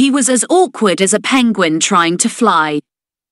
He was as awkward as a penguin trying to fly.